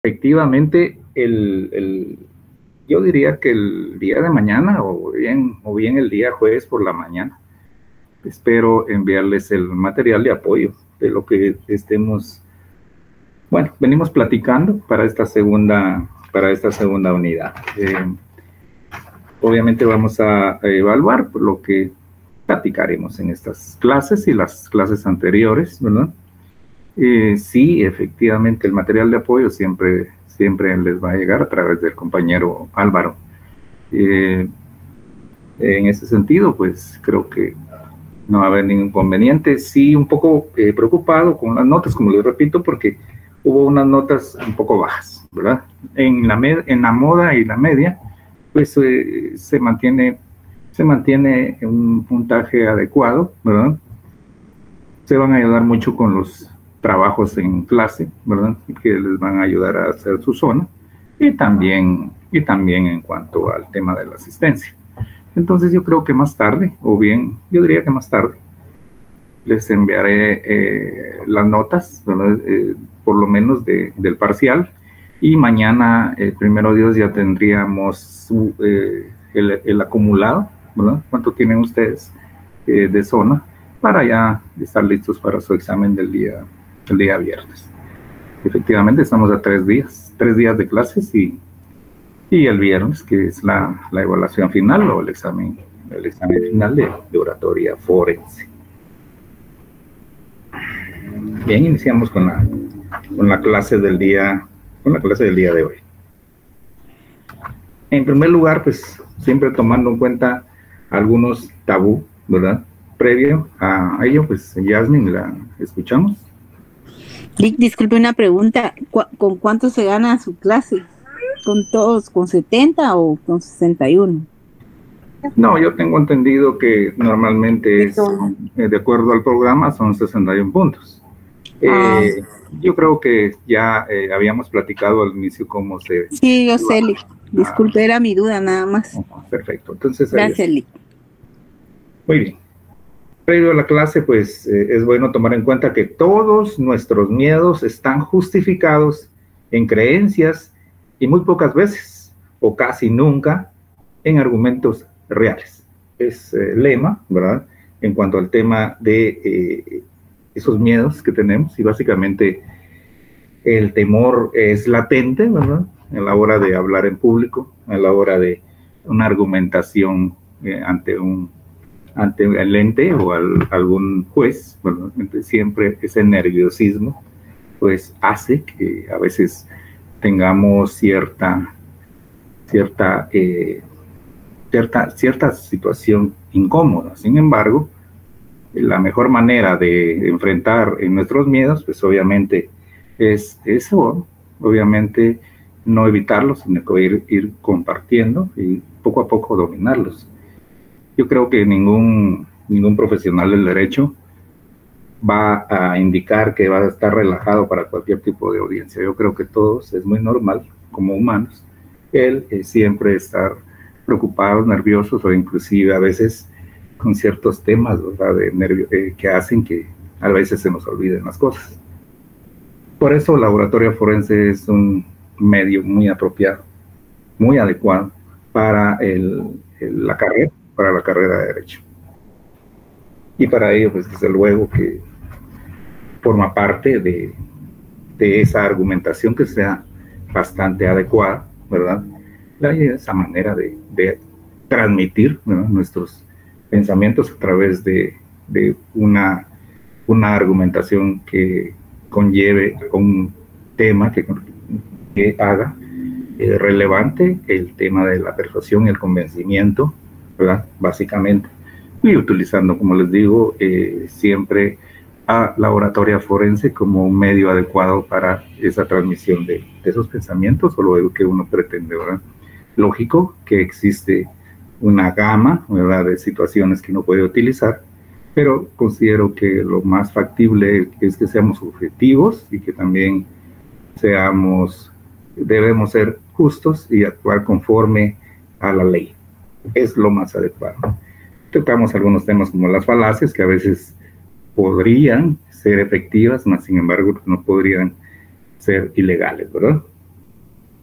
Efectivamente, yo diría que el día de mañana o bien el día jueves por la mañana, espero enviarles el material de apoyo de lo que estemos, bueno, venimos platicando para esta segunda unidad. Obviamente vamos a evaluar lo que platicaremos en estas clases y las clases anteriores, ¿verdad? Sí, efectivamente, el material de apoyo siempre les va a llegar a través del compañero Álvaro. En ese sentido, pues creo que no va a haber ningún inconveniente. Sí, un poco preocupado con las notas, como les repito, porque hubo unas notas un poco bajas, ¿verdad? En la moda y la media, pues se mantiene un puntaje adecuado, ¿verdad? Se van a ayudar mucho con los trabajos en clase, ¿verdad? Que les van a ayudar a hacer su zona, y también en cuanto al tema de la asistencia. Entonces yo creo que más tarde, o bien, yo diría que más tarde, les enviaré las notas, ¿verdad? Por lo menos del parcial, y mañana, primero Dios, ya tendríamos el acumulado, ¿verdad? ¿Cuánto tienen ustedes de zona? Para ya estar listos para su examen del día viernes. Efectivamente, estamos a 3 días de clases y el viernes, que es la evaluación final o el examen final de oratoria forense. Bien, iniciamos con la clase del día de hoy. En primer lugar, pues siempre tomando en cuenta algunos tabú, ¿verdad? Previo a ello, pues Yasmin, la escuchamos. Disculpe una pregunta, ¿con cuánto se gana su clase? ¿Con todos, con 70 o con 61? No, yo tengo entendido que normalmente es, de acuerdo al programa, son 61 puntos. Yo creo que ya habíamos platicado al inicio cómo se... Sí, yo sé, Lick. Disculpe, era mi duda nada más. Perfecto, entonces... Gracias, Lick. Muy bien. Previo a la clase, pues es bueno tomar en cuenta que todos nuestros miedos están justificados en creencias y muy pocas veces, o casi nunca, en argumentos reales. Es lema, ¿verdad? En cuanto al tema de esos miedos que tenemos, y básicamente el temor es latente, ¿verdad? En la hora de hablar en público, a la hora de una argumentación ante el ente o algún juez, bueno, siempre ese nerviosismo pues hace que a veces tengamos cierta situación incómoda. Sin embargo, la mejor manera de enfrentar nuestros miedos, pues obviamente es eso, obviamente no evitarlos, sino que ir compartiendo y poco a poco dominarlos. Yo creo que ningún profesional del derecho va a indicar que va a estar relajado para cualquier tipo de audiencia. Yo creo que todos es muy normal, como humanos, el siempre estar preocupados, nerviosos o inclusive a veces con ciertos temas, ¿verdad? De nervio, que hacen que a veces se nos olviden las cosas. Por eso la oratoria forense es un medio muy apropiado, muy adecuado para la carrera de Derecho. Y para ello, pues desde luego que forma parte de esa argumentación que sea bastante adecuada, ¿verdad? Esa manera de transmitir, ¿verdad?, nuestros pensamientos a través de una argumentación que conlleve un tema que haga relevante el tema de la persuasión y el convencimiento, ¿verdad? Básicamente, y utilizando, como les digo, siempre a la oratoria forense como un medio adecuado para esa transmisión de esos pensamientos o lo que uno pretende, ¿verdad? Lógico que existe una gama, ¿verdad?, de situaciones que uno puede utilizar, pero considero que lo más factible es que seamos objetivos y que también debemos ser justos y actuar conforme a la ley. Es lo más adecuado. Tocamos algunos temas como las falacias, que a veces podrían ser efectivas, mas sin embargo no podrían ser ilegales, ¿verdad?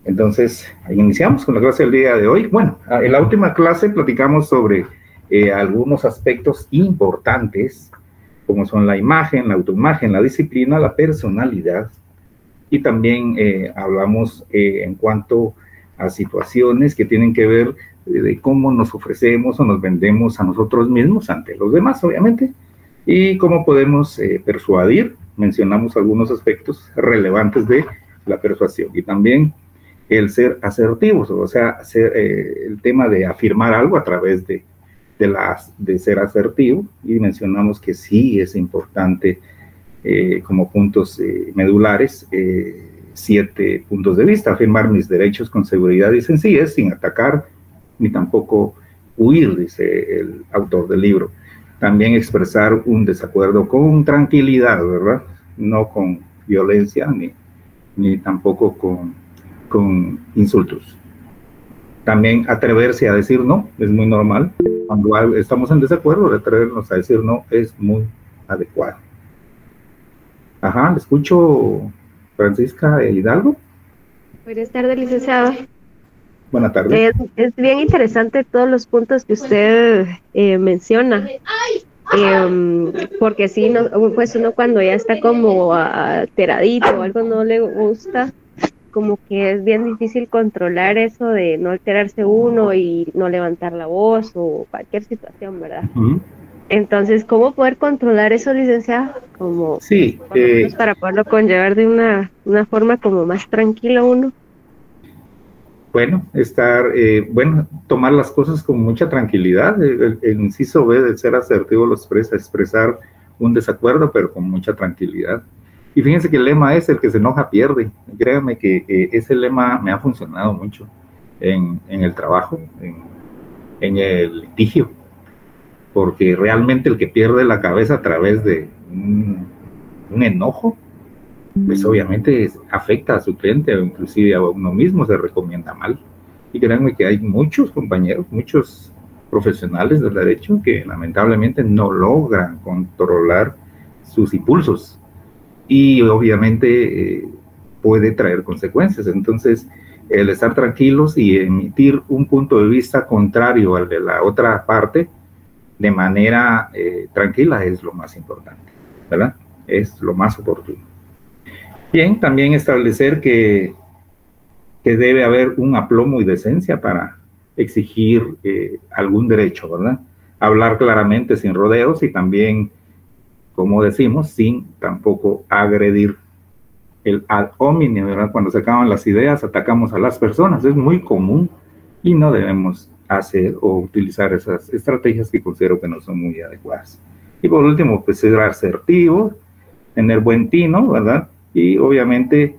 Entonces, iniciamos con la clase del día de hoy. Bueno, en la última clase platicamos sobre algunos aspectos importantes, como son la imagen, la autoimagen, la disciplina, la personalidad, y también hablamos en cuanto a situaciones que tienen que ver de cómo nos ofrecemos o nos vendemos a nosotros mismos ante los demás, obviamente, y cómo podemos persuadir. Mencionamos algunos aspectos relevantes de la persuasión, y también el ser asertivos, o sea, el tema de afirmar algo a través de ser asertivo, y mencionamos que sí es importante como puntos medulares, 7 puntos de vista: afirmar mis derechos con seguridad y sencillez, sin atacar ni tampoco huir, dice el autor del libro. También expresar un desacuerdo con tranquilidad, ¿verdad? No con violencia ni tampoco con insultos. También atreverse a decir no, es muy normal. Cuando estamos en desacuerdo, atrevernos a decir no es muy adecuado. Ajá, le escucho, Francisca Hidalgo. Buenas tardes, licenciado. Buenas tardes. Es bien interesante todos los puntos que usted menciona, porque sí, pues uno cuando ya está como alteradito o algo no le gusta, como que es bien difícil controlar eso de no alterarse uno y no levantar la voz o cualquier situación, ¿verdad? Entonces, ¿cómo poder controlar eso, licenciado? Como sí, para poderlo conllevar de una forma como más tranquila uno. Bueno, tomar las cosas con mucha tranquilidad. El inciso B de ser asertivo lo expresar un desacuerdo, pero con mucha tranquilidad. Y fíjense que el lema es: el que se enoja pierde. Créanme que ese lema me ha funcionado mucho en el trabajo, en el litigio, porque realmente el que pierde la cabeza a través de un enojo, pues obviamente afecta a su cliente o inclusive a uno mismo, se recomienda mal. Y créanme que hay muchos compañeros, muchos profesionales del derecho que lamentablemente no logran controlar sus impulsos, y obviamente puede traer consecuencias. Entonces, el estar tranquilos y emitir un punto de vista contrario al de la otra parte de manera tranquila es lo más importante, ¿verdad? Es lo más oportuno. Bien, también establecer que debe haber un aplomo y decencia para exigir algún derecho, ¿verdad? Hablar claramente, sin rodeos, y también, como decimos, sin tampoco agredir. El ad hominem, ¿verdad? Cuando se acaban las ideas, atacamos a las personas. Es muy común y no debemos hacer o utilizar esas estrategias que considero que no son muy adecuadas. Y por último, pues ser asertivo, tener buen tino, ¿verdad? Y obviamente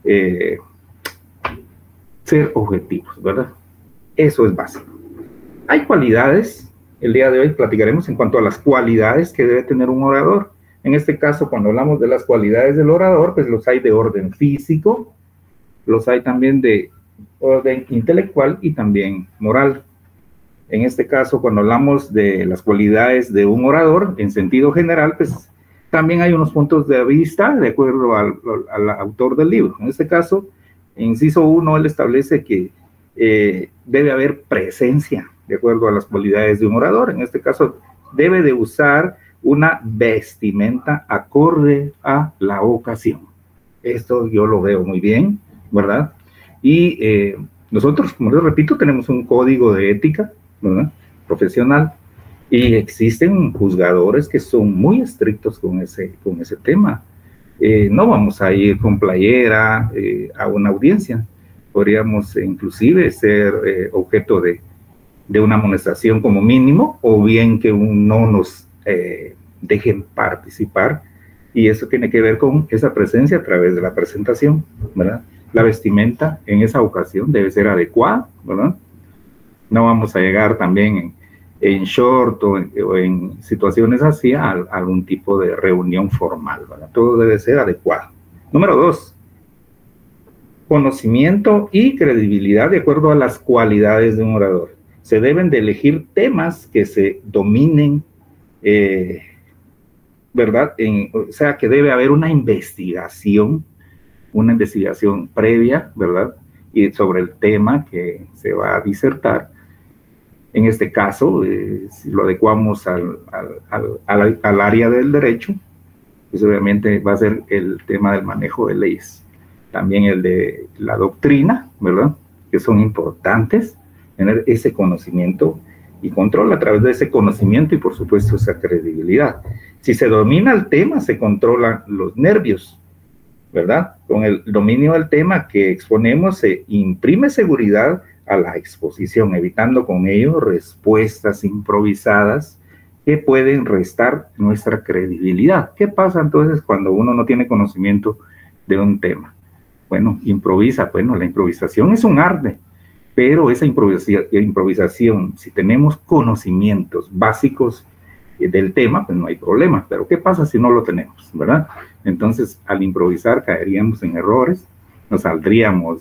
ser objetivos, ¿verdad? Eso es básico. Hay cualidades, el día de hoy platicaremos en cuanto a las cualidades que debe tener un orador. En este caso, cuando hablamos de las cualidades del orador, pues los hay de orden físico, los hay también de orden intelectual y también moral. En este caso, cuando hablamos de las cualidades de un orador, en sentido general, pues también hay unos puntos de vista de acuerdo al autor del libro. En este caso, en inciso 1, él establece que debe haber presencia de acuerdo a las cualidades de un orador. En este caso, debe de usar una vestimenta acorde a la ocasión. Esto yo lo veo muy bien, ¿verdad? Y nosotros, como les repito, tenemos un código de ética, ¿verdad?, profesional, y existen juzgadores que son muy estrictos con ese tema. No vamos a ir con playera a una audiencia. Podríamos inclusive ser objeto de una amonestación como mínimo, o bien que no nos dejen participar, y eso tiene que ver con esa presencia a través de la presentación, ¿verdad? La vestimenta en esa ocasión debe ser adecuada, ¿verdad? No vamos a llegar también en short o en situaciones así a algún tipo de reunión formal, ¿verdad? Todo debe ser adecuado. Número 2, conocimiento y credibilidad de acuerdo a las cualidades de un orador. Se deben de elegir temas que se dominen, ¿verdad? O sea, que debe haber una investigación previa, ¿verdad? y sobre el tema que se va a disertar. En este caso, si lo adecuamos al área del derecho, pues obviamente va a ser el tema del manejo de leyes. También el de la doctrina, ¿verdad? Que son importantes, tener ese conocimiento y control a través de ese conocimiento y, por supuesto, esa credibilidad. Si se domina el tema, se controlan los nervios, ¿verdad? Con el dominio del tema que exponemos, se imprime seguridad a la exposición, evitando con ello respuestas improvisadas que pueden restar nuestra credibilidad. ¿Qué pasa entonces cuando uno no tiene conocimiento de un tema? Bueno, improvisa. Bueno, la improvisación es un arte, pero esa improvisación, si tenemos conocimientos básicos del tema, pues no hay problema. Pero ¿qué pasa si no lo tenemos, verdad? Entonces, al improvisar caeríamos en errores, nos saldríamos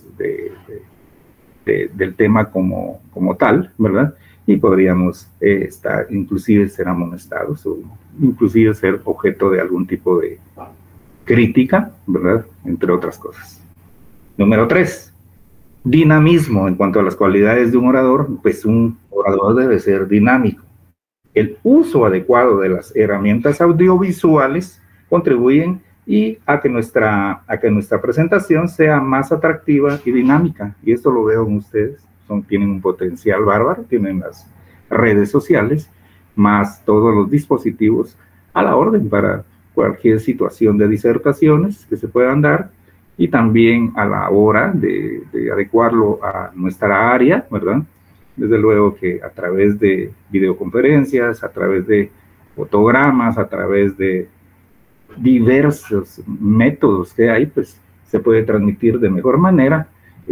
del tema como tal, ¿verdad? Y podríamos estar, inclusive ser amonestados o inclusive ser objeto de algún tipo de crítica, ¿verdad? Entre otras cosas. Número 3, dinamismo. En cuanto a las cualidades de un orador, pues un orador debe ser dinámico. El uso adecuado de las herramientas audiovisuales contribuyen a que nuestra presentación sea más atractiva y dinámica. Y esto lo veo en ustedes. Tienen un potencial bárbaro, tienen las redes sociales, más todos los dispositivos a la orden para cualquier situación de disertaciones que se puedan dar, y también a la hora de adecuarlo a nuestra área, ¿verdad? Desde luego que a través de videoconferencias, a través de fotogramas, a través de diversos métodos que hay, pues se puede transmitir de mejor manera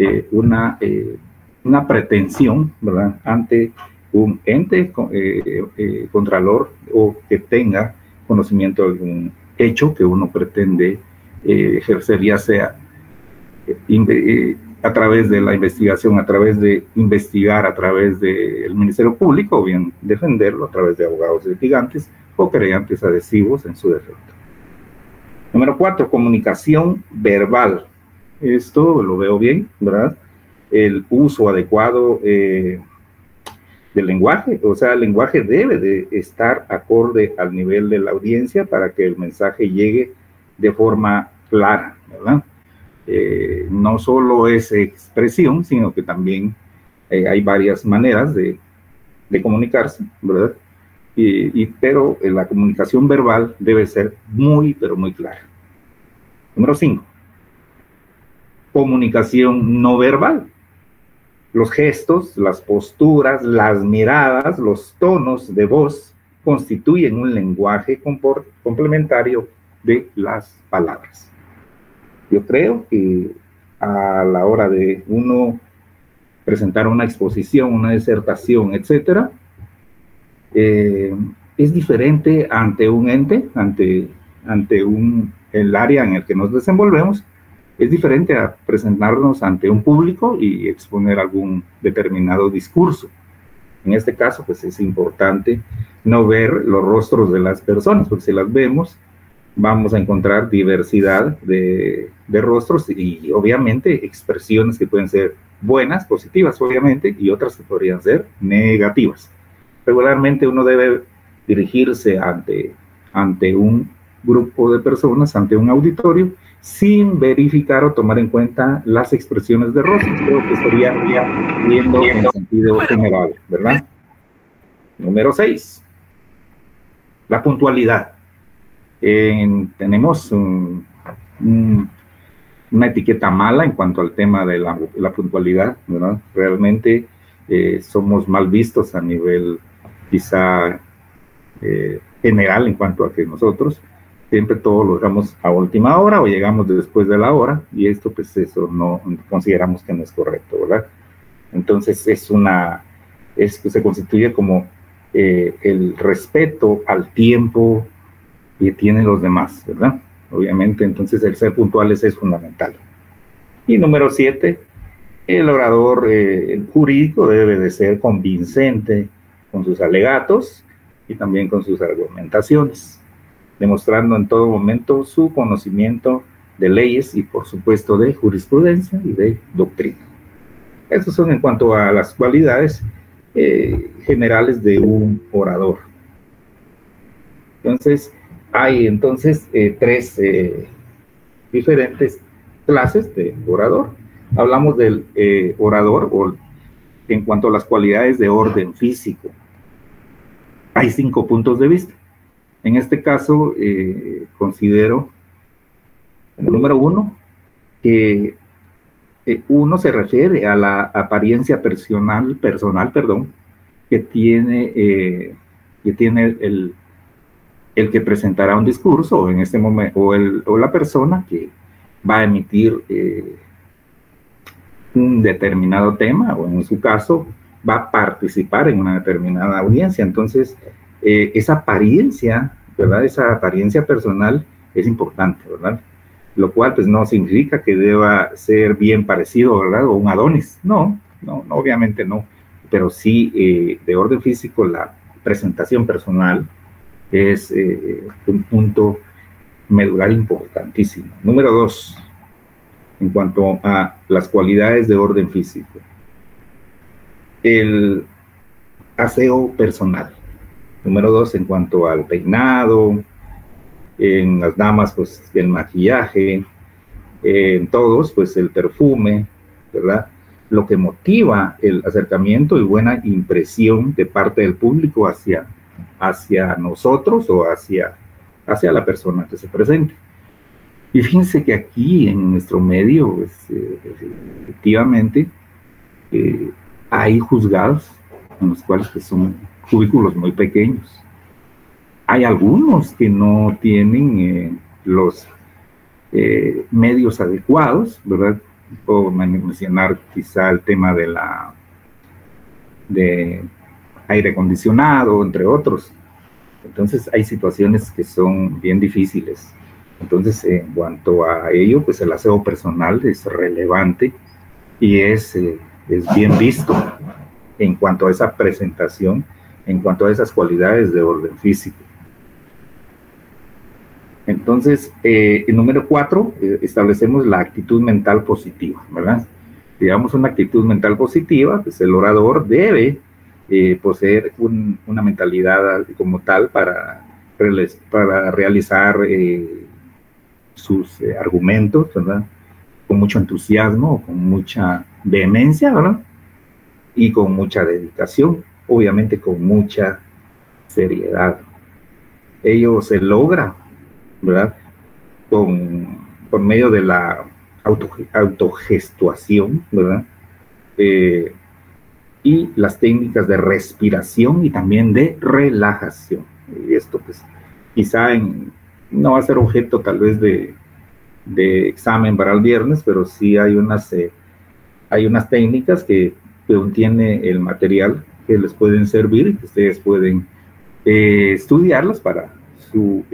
una pretensión, ¿verdad? Ante un ente contralor o que tenga conocimiento de algún hecho que uno pretende ejercer, ya sea a través de la investigación, a través de investigar, a través del Ministerio Público, o bien defenderlo a través de abogados litigantes o querellantes adhesivos en su defecto. Número 4, comunicación verbal. Esto lo veo bien, ¿verdad? El uso adecuado del lenguaje, o sea, el lenguaje debe de estar acorde al nivel de la audiencia para que el mensaje llegue de forma clara, ¿verdad? No solo es expresión, sino que también hay varias maneras de comunicarse, ¿verdad? Pero la comunicación verbal debe ser muy, pero muy clara. Número 5, comunicación no verbal. Los gestos, las posturas, las miradas, los tonos de voz constituyen un lenguaje complementario de las palabras. Yo creo que a la hora de uno presentar una exposición, una disertación, etcétera, es diferente ante un ente, ante el área en el que nos desenvolvemos. Es diferente a presentarnos ante un público y exponer algún determinado discurso. En este caso, pues es importante no ver los rostros de las personas, porque si las vemos, vamos a encontrar diversidad de rostros y obviamente expresiones que pueden ser buenas, positivas, obviamente, y otras que podrían ser negativas. Regularmente uno debe dirigirse ante un grupo de personas, ante un auditorio, sin verificar o tomar en cuenta las expresiones de rostro. Creo que estaría viendo en sentido general, ¿verdad? Número 6, la puntualidad. Tenemos una etiqueta mala en cuanto al tema de la puntualidad, ¿verdad? Realmente somos mal vistos a nivel quizá general en cuanto a que nosotros siempre todo lo dejamos a última hora o llegamos después de la hora, y esto pues eso no consideramos que no es correcto, ¿verdad? Entonces se constituye como el respeto al tiempo que tienen los demás, ¿verdad? Obviamente, entonces el ser puntuales es fundamental. Y número 7, el orador jurídico debe de ser convincente con sus alegatos y también con sus argumentaciones, demostrando en todo momento su conocimiento de leyes y por supuesto de jurisprudencia y de doctrina. Esos son en cuanto a las cualidades generales de un orador. Entonces, hay tres diferentes clases de orador. Hablamos del orador o en cuanto a las cualidades de orden físico. Hay 5 puntos de vista. En este caso, considero, número 1, que uno se refiere a la apariencia personal, que tiene el que presentará un discurso, o en este momento, o la persona que va a emitir un determinado tema, o en su caso, va a participar en una determinada audiencia. Entonces, esa apariencia, ¿verdad? Esa apariencia personal es importante, ¿verdad? Lo cual, pues, no significa que deba ser bien parecido, ¿verdad? O un Adonis. No, obviamente no. Pero sí, de orden físico, la presentación personal es un punto medular importantísimo. Número 2, en cuanto a las cualidades de orden físico, el aseo personal. Número 2, en cuanto al peinado, en las damas, pues el maquillaje, en todos, pues el perfume, ¿verdad? Lo que motiva el acercamiento y buena impresión de parte del público hacia nosotros o hacia la persona que se presente. Y fíjense que aquí en nuestro medio, pues, efectivamente, hay juzgados en los cuales pues, son cubículos muy pequeños. Hay algunos que no tienen los medios adecuados, ¿verdad? Puedo mencionar quizá el tema de aire acondicionado, entre otros. Entonces hay situaciones que son bien difíciles. Entonces, en cuanto a ello, pues el aseo personal es relevante y es bien visto en cuanto a esa presentación, en cuanto a esas cualidades de orden físico. Entonces, en número 4, establecemos la actitud mental positiva, ¿verdad? Digamos, una actitud mental positiva, pues el orador debe poseer una mentalidad como tal para realizar sus argumentos, ¿verdad? Con mucho entusiasmo, con mucha vehemencia, ¿verdad? Y con mucha dedicación, obviamente con mucha seriedad. Ello se logra, ¿verdad? Por medio de la autogestuación, ¿verdad? Y las técnicas de respiración y también de relajación. Y esto, pues, quizá no va a ser objeto tal vez de examen para el viernes, pero sí hay unas técnicas que contiene el material que les pueden servir y que ustedes pueden estudiarlas para su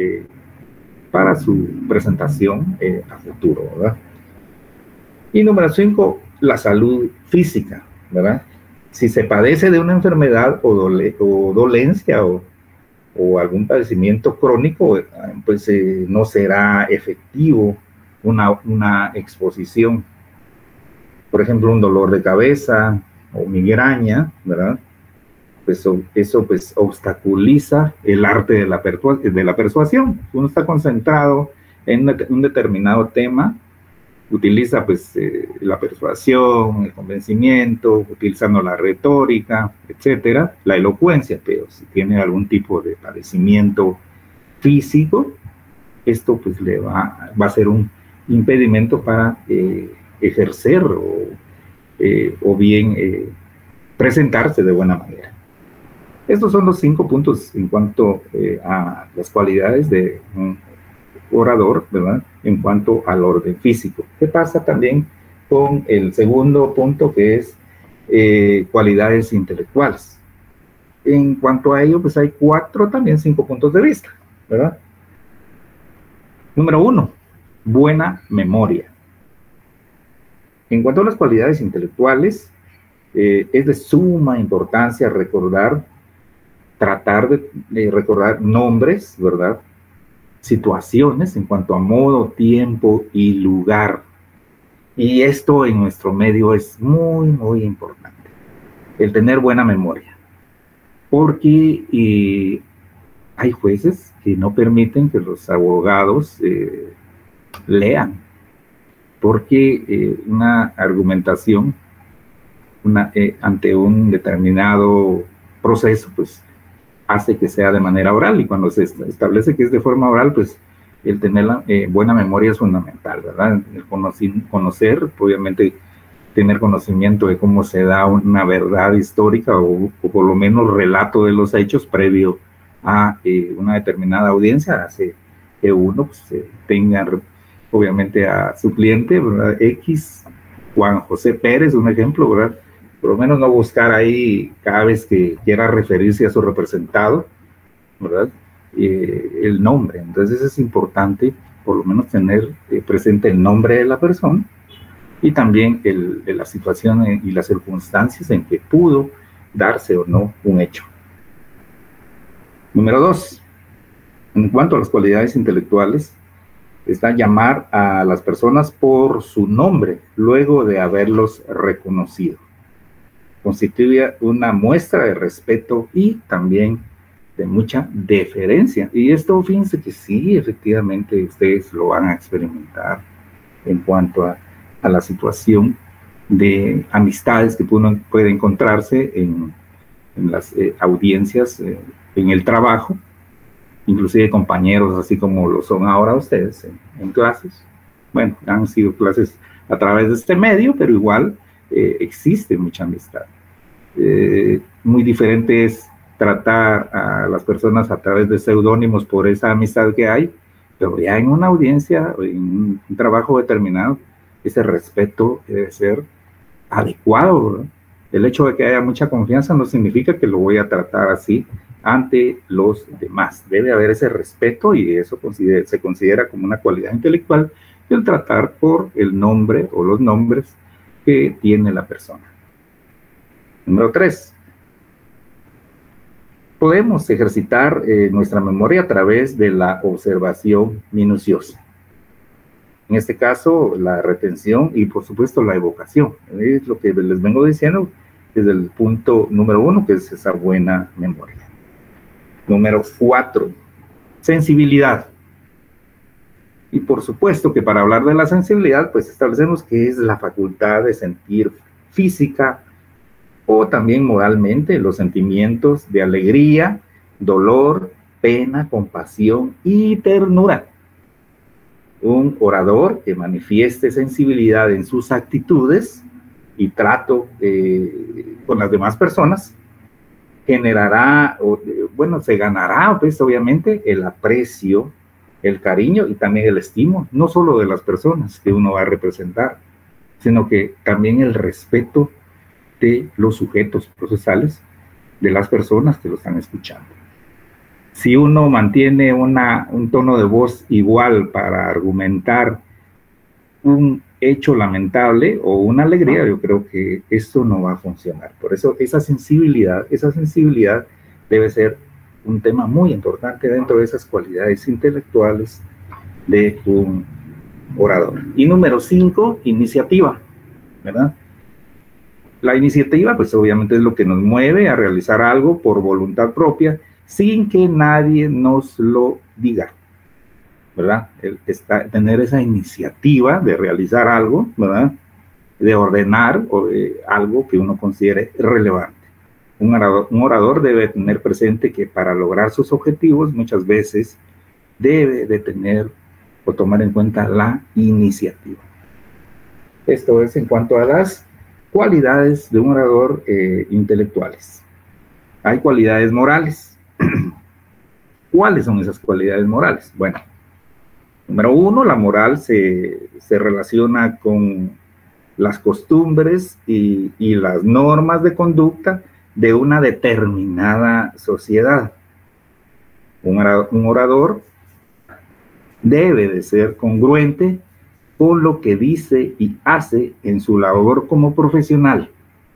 presentación a futuro, ¿verdad? Y número 5, la salud física, ¿verdad? Si se padece de una enfermedad o dolencia o algún padecimiento crónico, pues no será efectivo una exposición. Por ejemplo, un dolor de cabeza o migraña, ¿verdad? Pues eso pues obstaculiza el arte de la persuasión. Uno está concentrado en un determinado tema, utiliza pues la persuasión, el convencimiento, utilizando la retórica, etcétera, la elocuencia, pero si tiene algún tipo de padecimiento físico, esto pues le va a ser un impedimento para ejercer o bien presentarse de buena manera. Estos son los 5 puntos en cuanto a las cualidades de un orador, ¿verdad? En cuanto al orden físico. ¿Qué pasa también con el segundo punto, que es cualidades intelectuales? En cuanto a ello, pues hay 5 puntos de vista, ¿verdad? Número 1, buena memoria. En cuanto a las cualidades intelectuales, es de suma importancia tratar de recordar nombres, ¿verdad? Situaciones en cuanto a modo, tiempo y lugar. Y esto en nuestro medio es muy, muy importante, el tener buena memoria, porque hay jueces que no permiten que los abogados lean, porque una argumentación ante un determinado proceso, pues hace que sea de manera oral, y cuando se establece que es de forma oral, pues el tener buena memoria es fundamental, ¿verdad? El conocer, obviamente, tener conocimiento de cómo se da una verdad histórica o por lo menos relato de los hechos previo a una determinada audiencia, hace que uno pues, tenga, obviamente, a su cliente, ¿verdad? X, Juan José Pérez, un ejemplo, ¿verdad? Por lo menos no buscar ahí cada vez que quiera referirse a su representado, ¿verdad? El nombre. Entonces es importante por lo menos tener presente el nombre de la persona y también la situación y las circunstancias en que pudo darse o no un hecho. Número 2. En cuanto a las cualidades intelectuales, está llamar a las personas por su nombre luego de haberlos reconocido. Constituye una muestra de respeto y también de mucha deferencia. Y esto, fíjense que sí, efectivamente, ustedes lo van a experimentar en cuanto a la situación de amistades que uno puede encontrarse en las audiencias, en el trabajo, inclusive compañeros, así como lo son ahora ustedes en clases. Bueno, han sido clases a través de este medio, pero igual existe mucha amistad. Muy diferente es tratar a las personas a través de seudónimos por esa amistad que hay, pero ya en una audiencia, en un trabajo determinado, ese respeto debe ser adecuado, ¿verdad? El hecho de que haya mucha confianza no significa que lo voy a tratar así ante los demás. Debe haber ese respeto y eso se considera como una cualidad intelectual, el tratar por el nombre o los nombres que tiene la persona. Número 3. Podemos ejercitar nuestra memoria a través de la observación minuciosa. En este caso, la retención y, por supuesto, la evocación. Es lo que les vengo diciendo desde el punto número 1, que es esa buena memoria. Número 4, sensibilidad. Y por supuesto que para hablar de la sensibilidad, pues establecemos que es la facultad de sentir física o también moralmente los sentimientos de alegría, dolor, pena, compasión y ternura. Un orador que manifieste sensibilidad en sus actitudes y trato con las demás personas generará, se ganará, pues obviamente, el aprecio, el cariño y también el estímulo, no solo de las personas que uno va a representar, sino que también el respeto de los sujetos procesales, de las personas que lo están escuchando. Si uno mantiene un tono de voz igual para argumentar un hecho lamentable o una alegría, yo creo que esto no va a funcionar. Por eso esa sensibilidad debe ser un tema muy importante dentro de esas cualidades intelectuales de un orador. Y número 5, iniciativa, ¿verdad? La iniciativa, pues obviamente es lo que nos mueve a realizar algo por voluntad propia, sin que nadie nos lo diga, ¿verdad? Tener esa iniciativa de realizar algo, ¿verdad? De ordenar algo que uno considere relevante. Un orador debe tener presente que para lograr sus objetivos muchas veces debe de tener o tomar en cuenta la iniciativa. Esto es en cuanto a las cualidades de un orador intelectuales. Hay cualidades morales. ¿Cuáles son esas cualidades morales? Bueno, número 1, la moral se relaciona con las costumbres y las normas de conducta de una determinada sociedad. Un orador debe de ser congruente con lo que dice y hace en su labor como profesional.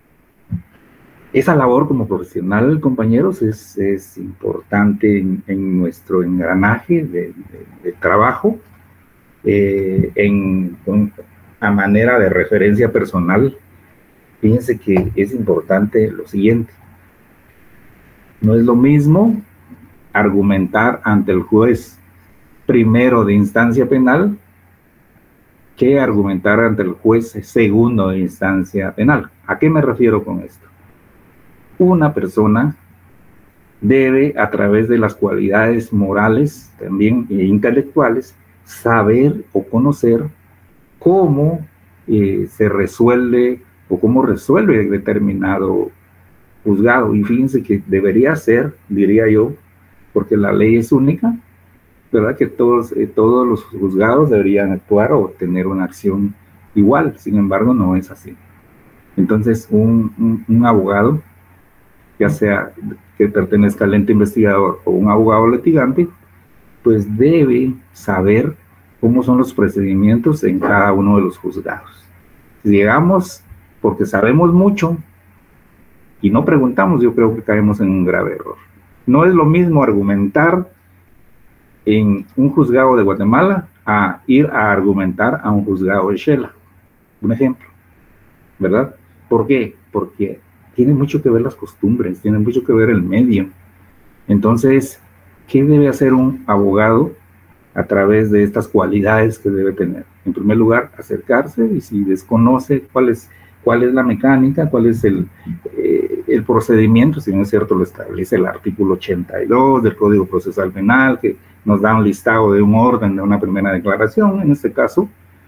Esa labor como profesional, compañeros, es importante en nuestro engranaje de trabajo, a manera de referencia personal, fíjense que es importante lo siguiente. No es lo mismo argumentar ante el juez primero de instancia penal que argumentar ante el juez segundo de instancia penal. ¿A qué me refiero con esto? Una persona debe, a través de las cualidades morales también e intelectuales, saber o conocer cómo se resuelve o cómo resuelve determinado juzgado. Y fíjense que debería ser, diría yo, porque la ley es única, ¿verdad? Que todos los juzgados deberían actuar o tener una acción igual. Sin embargo, no es así. Entonces, un abogado, ya sea que pertenezca al ente investigador o un abogado litigante, pues debe saber cómo son los procedimientos en cada uno de los juzgados. Si llegamos porque sabemos mucho y no preguntamos, yo creo que caemos en un grave error. No es lo mismo argumentar en un juzgado de Guatemala a ir a argumentar a un juzgado de Shela. Un ejemplo, ¿verdad? ¿Por qué? Porque tiene mucho que ver las costumbres, tiene mucho que ver el medio. Entonces, ¿qué debe hacer un abogado a través de estas cualidades que debe tener? En primer lugar, acercarse, y si desconoce cuál es la mecánica, cuál es el procedimiento, si no es cierto, lo establece el artículo 82 del Código Procesal Penal, que nos da un listado de un orden, de una primera declaración. En este caso,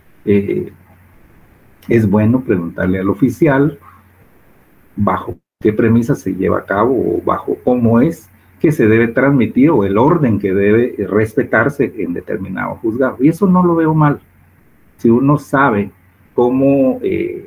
es bueno preguntarle al oficial bajo qué premisa se lleva a cabo o bajo cómo es que se debe transmitir o el orden que debe respetarse en determinado juzgado. Y eso no lo veo mal. Si uno sabe cómo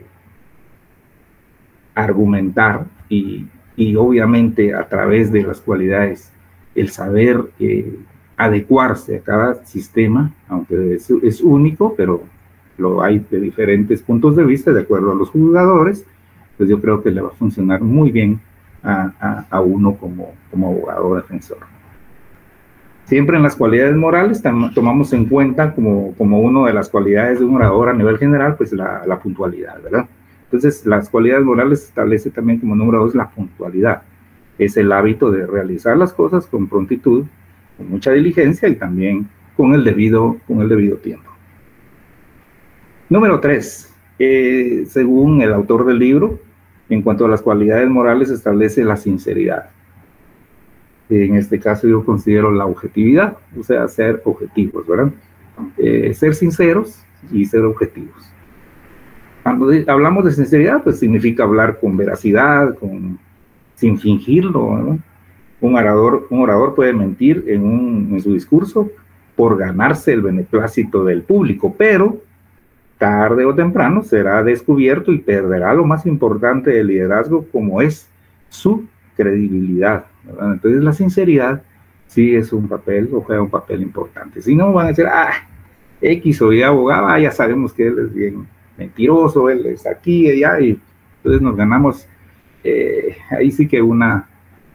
argumentar y obviamente a través de las cualidades, el saber adecuarse a cada sistema, aunque es único, pero lo hay de diferentes puntos de vista, de acuerdo a los juzgadores, pues yo creo que le va a funcionar muy bien a uno como abogado defensor. Siempre en las cualidades morales tomamos en cuenta como una de las cualidades de un orador a nivel general, pues la puntualidad, ¿verdad? Entonces, las cualidades morales establece también como número 2 la puntualidad. Es el hábito de realizar las cosas con prontitud, con mucha diligencia y también con el debido tiempo. Número 3, según el autor del libro, en cuanto a las cualidades morales, establece la sinceridad. En este caso yo considero la objetividad, o sea, ser objetivos, ¿verdad? Ser sinceros y ser objetivos. Cuando hablamos de sinceridad, pues significa hablar con veracidad, sin fingirlo, ¿verdad? Un orador puede mentir en su discurso por ganarse el beneplácito del público, pero tarde o temprano será descubierto y perderá lo más importante del liderazgo, como es su credibilidad, ¿verdad? Entonces la sinceridad sí es un papel, o juega un papel importante. Si no, van a decir, X o Y abogado, ya sabemos que él es bien mentiroso, él es aquí y allá, y entonces nos ganamos ahí sí que una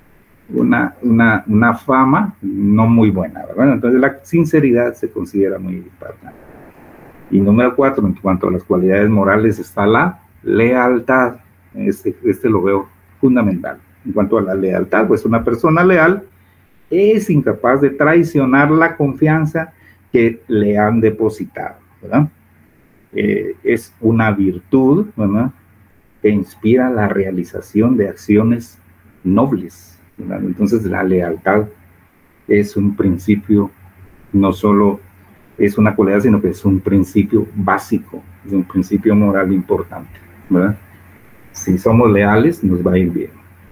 fama no muy buena, ¿verdad? Entonces la sinceridad se considera muy importante. Y número 4, en cuanto a las cualidades morales, está la lealtad. Este lo veo fundamental. En cuanto a la lealtad, pues una persona leal es incapaz de traicionar la confianza que le han depositado, ¿verdad? Es una virtud, ¿verdad?, que inspira la realización de acciones nobles, ¿verdad? Entonces la lealtad es un principio, no solo es una cualidad, sino que es un principio básico, es un principio moral importante, ¿verdad? Si somos leales, nos va a ir bien.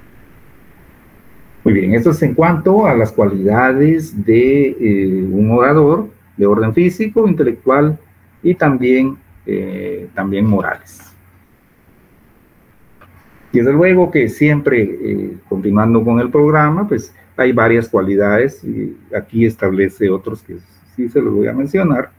Muy bien, esto es en cuanto a las cualidades de un orador de orden físico, intelectual y también morales. Y desde luego que siempre, continuando con el programa, pues hay varias cualidades, y aquí establece otros que sí se los voy a mencionar.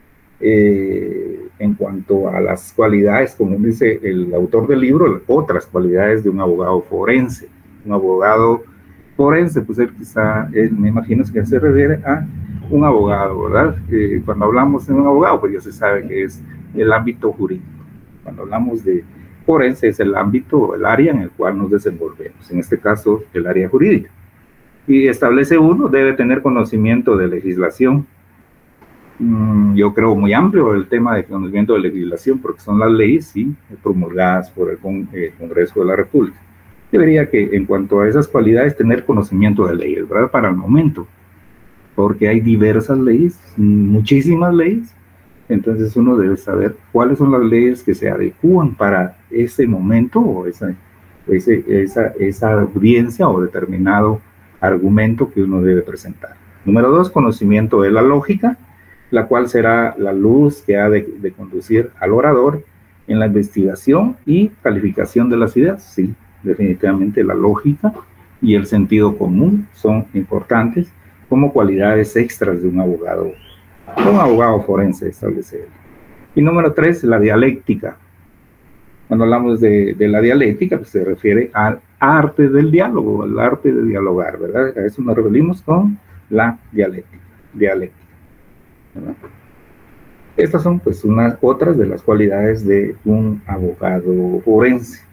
En cuanto a las cualidades, como dice el autor del libro, otras cualidades de un abogado forense. Un abogado forense, pues él quizá, me imagino que se refiere a un abogado, ¿verdad? Cuando hablamos de un abogado, pues ya se sabe que es el ámbito jurídico. Cuando hablamos de forense es el ámbito, el área en el cual nos desenvolvemos, en este caso el área jurídica. Y establece uno, debe tener conocimiento de legislación. Yo creo muy amplio el tema de conocimiento de legislación, porque son las leyes, sí, promulgadas por el Congreso de la República. Debería que, en cuanto a esas cualidades, tener conocimiento de leyes, ¿verdad? Para el momento, porque hay diversas leyes, muchísimas leyes, entonces uno debe saber cuáles son las leyes que se adecúan para ese momento o esa audiencia o determinado argumento que uno debe presentar. Número 2, conocimiento de la lógica, la cual será la luz que ha de conducir al orador en la investigación y calificación de las ideas. Sí, definitivamente la lógica y el sentido común son importantes como cualidades extras de un abogado forense establecido. Y número 3, la dialéctica. Cuando hablamos de la dialéctica, pues se refiere al arte del diálogo, al arte de dialogar, ¿verdad? A eso nos referimos con la dialéctica, ¿verdad? Estas son pues otras de las cualidades de un abogado forense.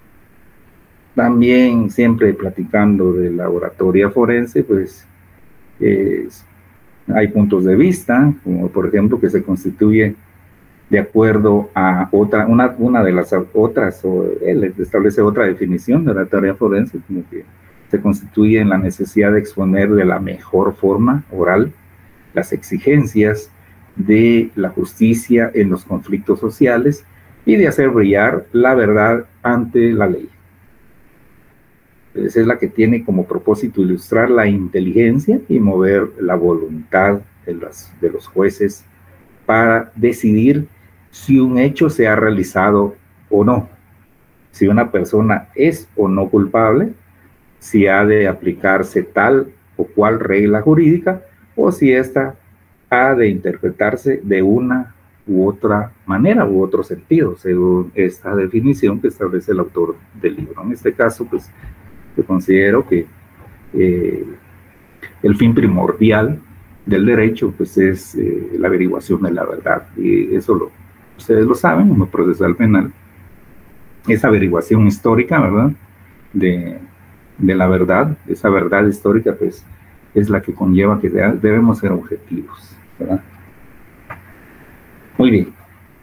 También siempre platicando de la oratoria forense, pues hay puntos de vista, como por ejemplo que se constituye de acuerdo a una de las otras, o él establece otra definición de la oratoria forense, como que se constituye en la necesidad de exponer de la mejor forma oral las exigencias de la justicia en los conflictos sociales y de hacer brillar la verdad ante la ley. Esa es la que tiene como propósito ilustrar la inteligencia y mover la voluntad de los jueces para decidir si un hecho se ha realizado o no, si una persona es o no culpable, si ha de aplicarse tal o cual regla jurídica o si ésta ha de interpretarse de una u otra manera u otro sentido, según esta definición que establece el autor del libro. En este caso, pues, yo considero que el fin primordial del derecho, pues, es la averiguación de la verdad, y eso ustedes lo saben, como procesal penal, esa averiguación histórica, ¿verdad?, de la verdad, esa verdad histórica, pues, es la que conlleva que debemos ser objetivos, ¿verdad? Muy bien.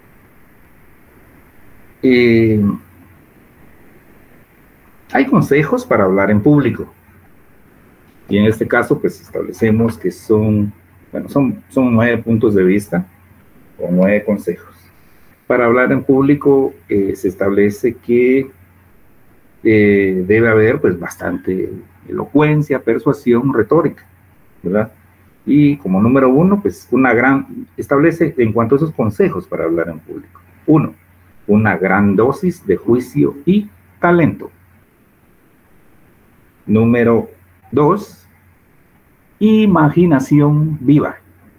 Hay consejos para hablar en público. Y en este caso, pues, establecemos que son 9 puntos de vista o 9 consejos. Para hablar en público se establece que debe haber, pues, bastante elocuencia, persuasión, retórica, ¿verdad? Y como número 1, pues, establece en cuanto a esos consejos para hablar en público. 1, una gran dosis de juicio y talento. Número 2, imaginación viva.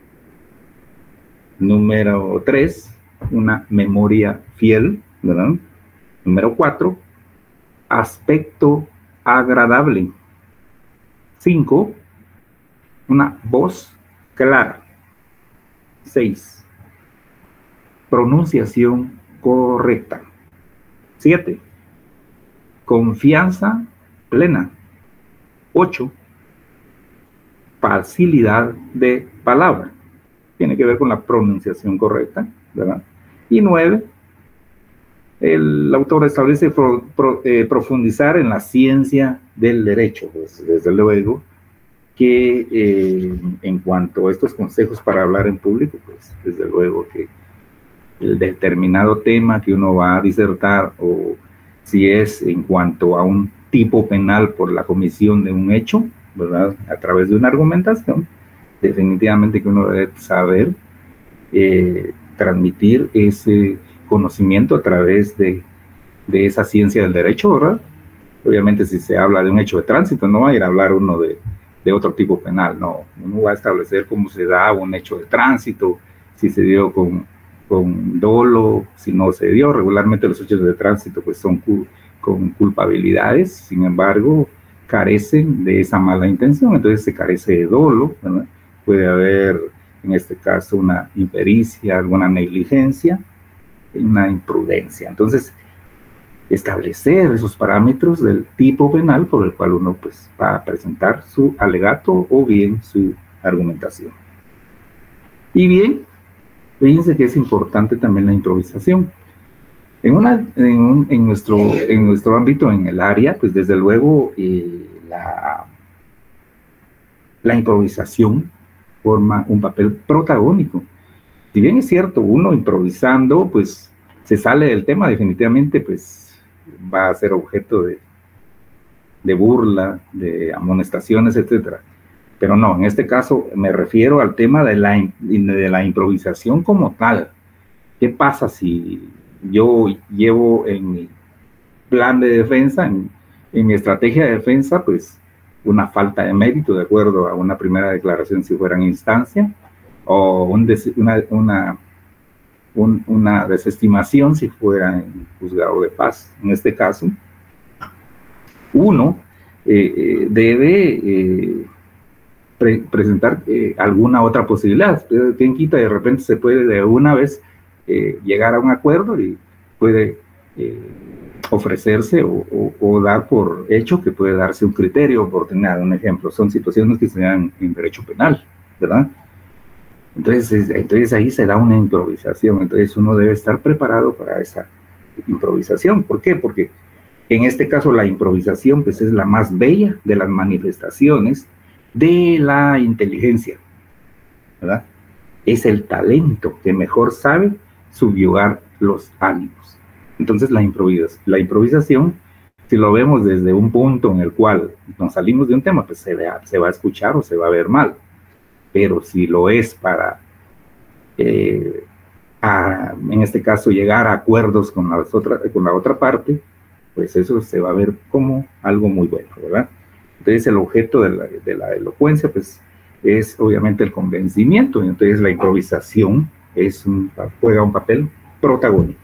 Número 3, una memoria fiel, ¿verdad? Número 4, aspecto agradable. 5, una voz clara. 6, pronunciación correcta. 7, confianza plena. 8, facilidad de palabra. Tiene que ver con la pronunciación correcta, ¿verdad? Y 9, el autor establece profundizar en la ciencia del derecho. Pues, desde luego que en cuanto a estos consejos para hablar en público, pues desde luego que el determinado tema que uno va a disertar, o si es en cuanto a un tipo penal por la comisión de un hecho, ¿verdad?, a través de una argumentación, definitivamente que uno debe saber transmitir ese conocimiento a través de esa ciencia del derecho, ¿verdad? Obviamente, si se habla de un hecho de tránsito, no va a ir a hablar uno de otro tipo penal, no. Uno va a establecer cómo se da un hecho de tránsito, si se dio con dolo, si no se dio. Regularmente los hechos de tránsito, pues, son con culpabilidades, sin embargo, carecen de esa mala intención, entonces se carece de dolo, ¿verdad? Puede haber, en este caso, una impericia, alguna negligencia, una imprudencia. Entonces, establecer esos parámetros del tipo penal por el cual uno pues va a presentar su alegato o bien su argumentación. Y bien, fíjense que es importante también la improvisación. En nuestro ámbito, en el área, pues desde luego la improvisación forma un papel protagónico. Si bien es cierto, uno improvisando, pues se sale del tema, definitivamente, pues va a ser objeto de burla, de amonestaciones, etcétera. Pero no, en este caso me refiero al tema de la improvisación como tal. ¿Qué pasa si yo llevo en mi plan de defensa, en mi estrategia de defensa, pues una falta de mérito de acuerdo a una primera declaración si fuera en instancia, o una desestimación si fuera en juzgado de paz? En este caso, uno debe presentar alguna otra posibilidad. ¿Quién quita? De repente se puede de una vez llegar a un acuerdo y puede ofrecerse o dar por hecho que puede darse un criterio, por tener un ejemplo. Son situaciones que se dan en derecho penal, ¿verdad? Entonces ahí se da una improvisación. Entonces uno debe estar preparado para esa improvisación. ¿Por qué? Porque en este caso la improvisación pues es la más bella de las manifestaciones de la inteligencia, ¿verdad? Es el talento que mejor sabe subyugar los ánimos. Entonces la improvisación, si lo vemos desde un punto en el cual nos salimos de un tema, pues se va a escuchar o se va a ver mal. Pero si lo es para, en este caso, llegar a acuerdos con la otra parte, pues eso se va a ver como algo muy bueno, ¿verdad? Entonces el objeto de la elocuencia, pues, es obviamente el convencimiento, y entonces la improvisación juega un papel protagónico.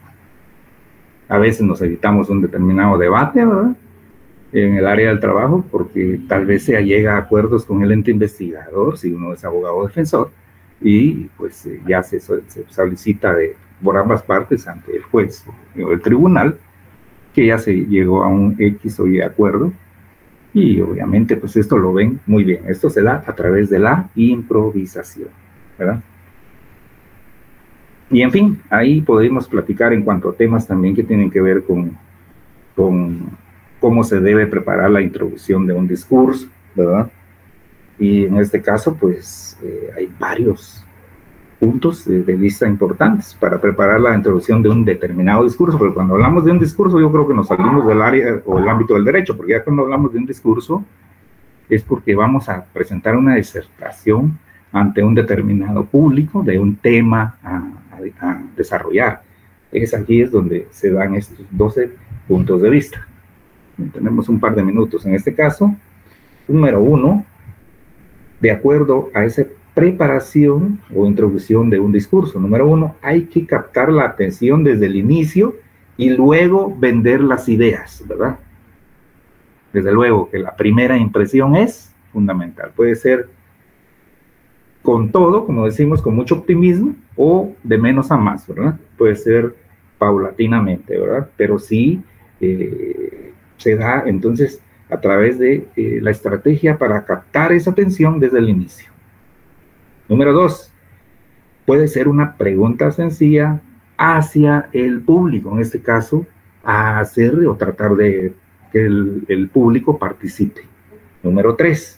A veces nos evitamos un determinado debate, ¿verdad?, en el área del trabajo, porque tal vez se llega a acuerdos con el ente investigador, si uno es abogado defensor, y pues ya se solicita por ambas partes ante el juez o el tribunal, que ya se llegó a un X o Y acuerdo, y obviamente pues esto lo ven muy bien. Esto se da a través de la improvisación, ¿verdad? Y en fin, ahí podemos platicar en cuanto a temas también que tienen que ver con cómo se debe preparar la introducción de un discurso, ¿verdad? Y en este caso, pues, hay varios puntos de vista importantes para preparar la introducción de un determinado discurso, pero cuando hablamos de un discurso, yo creo que nos salimos del área o el ámbito del derecho, porque ya cuando hablamos de un discurso, es porque vamos a presentar una disertación ante un determinado público de un tema a desarrollar. Aquí es donde se dan estos 12 puntos de vista. Tenemos un par de minutos en este caso. Número 1, de acuerdo a esa preparación o introducción de un discurso. Número 1, hay que captar la atención desde el inicio y luego vender las ideas, ¿verdad? Desde luego que la primera impresión es fundamental. Puede ser con todo, como decimos, con mucho optimismo, o de menos a más, ¿verdad? Puede ser paulatinamente, ¿verdad? Pero sí se da entonces a través de la estrategia para captar esa atención desde el inicio. Número 2, puede ser una pregunta sencilla hacia el público, en este caso, a hacer o tratar de que el público participe. Número 3,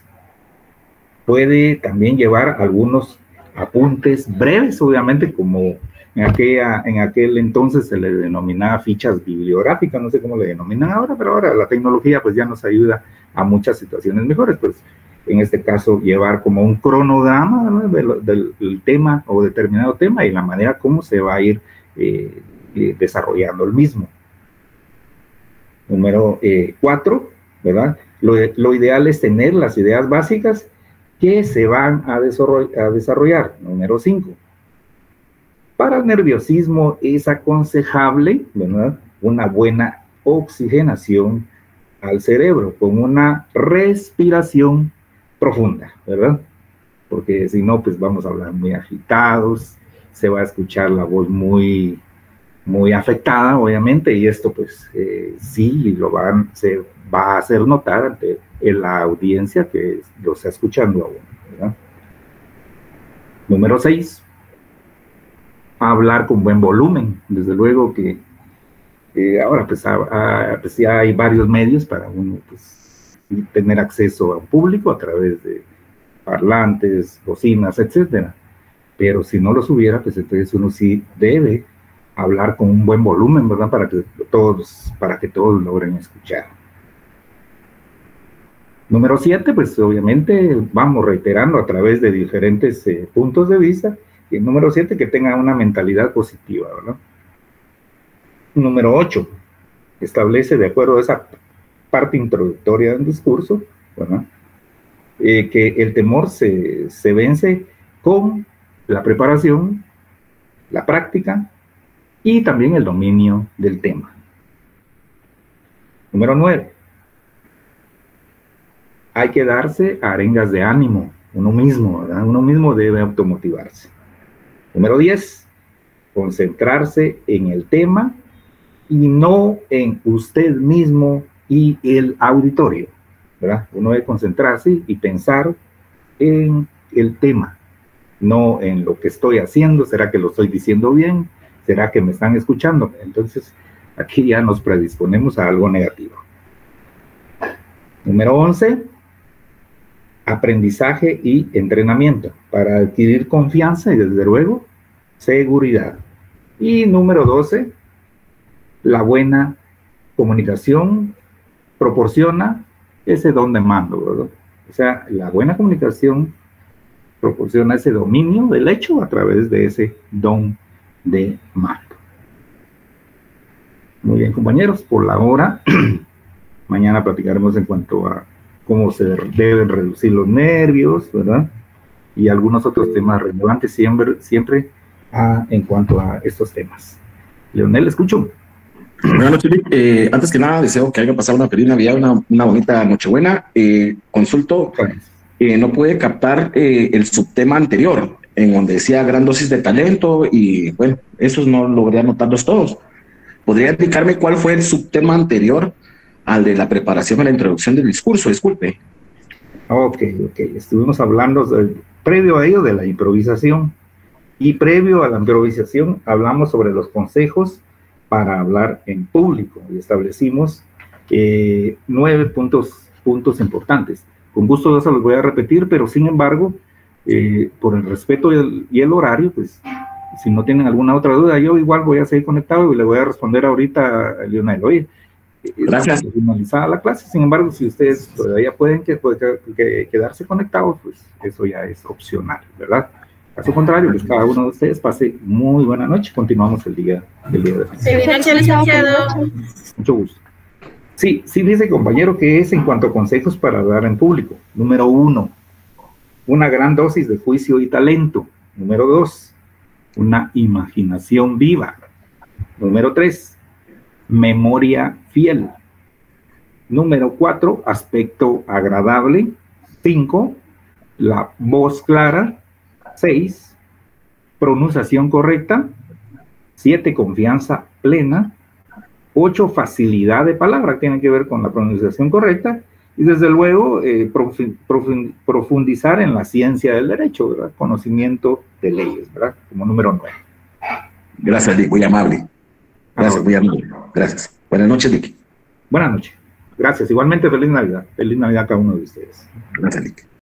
puede también llevar algunos apuntes breves, obviamente, como en aquel entonces se le denominaba fichas bibliográficas, no sé cómo le denominan ahora, pero ahora la tecnología pues ya nos ayuda a muchas situaciones mejores, pues en este caso llevar como un cronograma, ¿no?, del tema o determinado tema y la manera como se va a ir desarrollando el mismo. Número 4, ¿verdad? Lo ideal es tener las ideas básicas que se van a desarrollar. Número 5. Para el nerviosismo es aconsejable, ¿verdad?, una buena oxigenación al cerebro con una respiración profunda, ¿verdad? Porque si no, pues vamos a hablar muy agitados, se va a escuchar la voz muy muy afectada, obviamente, y esto pues sí se va a hacer notar ante la audiencia que lo está escuchando aún, ¿verdad? Número 6, hablar con buen volumen. Desde luego que ahora pues ya hay varios medios para uno pues, tener acceso a un público a través de parlantes, bocinas, etcétera. Pero si no los hubiera, pues entonces uno sí debe hablar con un buen volumen, ¿verdad? Para que todos logren escuchar. Número 7, pues obviamente vamos reiterando a través de diferentes puntos de vista. Y el número 7, que tenga una mentalidad positiva, ¿verdad? Número 8, establece de acuerdo a esa parte introductoria del discurso, ¿verdad? Que el temor se vence con la preparación, la práctica y también el dominio del tema. Número 9, hay que darse arengas de ánimo, uno mismo, ¿verdad? Uno mismo debe automotivarse. Número 10, concentrarse en el tema y no en usted mismo y el auditorio, ¿verdad? Uno debe concentrarse y pensar en el tema, no en lo que estoy haciendo. ¿Será que lo estoy diciendo bien? ¿Será que me están escuchando? Entonces, aquí ya nos predisponemos a algo negativo. Número 11, aprendizaje y entrenamiento para adquirir confianza y, desde luego, seguridad. Y número 12, la buena comunicación proporciona ese don de mando, ¿verdad? O sea, la buena comunicación proporciona ese dominio del hecho a través de ese don de mando. Muy bien, compañeros, por la hora, mañana platicaremos en cuanto a cómo se deben reducir los nervios, ¿verdad? Y algunos otros temas relevantes siempre en cuanto a estos temas. Leonel, escucho. Buenas noches, Vic. Antes que nada, deseo que haya pasado una feliz Navidad, una bonita Nochebuena. Consulto, no pude captar el subtema anterior, en donde decía gran dosis de talento, y bueno, esos no logré anotarlos todos. ¿Podría explicarme cuál fue el subtema anterior al de la preparación a la introducción del discurso? Disculpe. Ok. Estuvimos hablando previo a ello de la improvisación, y previo a la improvisación hablamos sobre los consejos para hablar en público, y establecimos 9 puntos importantes. Con gusto yo se los voy a repetir, pero sin embargo, por el respeto y el horario, pues si no tienen alguna otra duda, yo igual voy a seguir conectado y le voy a responder ahorita a Leonel. Oye, gracias. Finalizada la clase, sin embargo, si ustedes todavía pueden quedarse conectados, pues eso ya es opcional, ¿verdad? Caso contrario, pues cada uno de ustedes pase muy buena noche. Continuamos el día de hoy. Buenas noches, licenciado. Mucho gusto. Sí, dice compañero que es en cuanto a consejos para hablar en público. Número 1, una gran dosis de juicio y talento. Número 2, una imaginación viva. Número 3, memoria fiel. Número 4, aspecto agradable. 5, la voz clara. 6, pronunciación correcta. 7, confianza plena. 8, facilidad de palabra, tiene que ver con la pronunciación correcta. Y desde luego, profundizar en la ciencia del derecho, ¿verdad? Conocimiento de leyes, ¿verdad? Como número 9. Gracias, Vic, muy amable. Gracias, muy amable. Gracias. Buenas noches, Vic. Buenas noches. Gracias. Igualmente, feliz Navidad. Feliz Navidad a cada uno de ustedes. Gracias, Vic.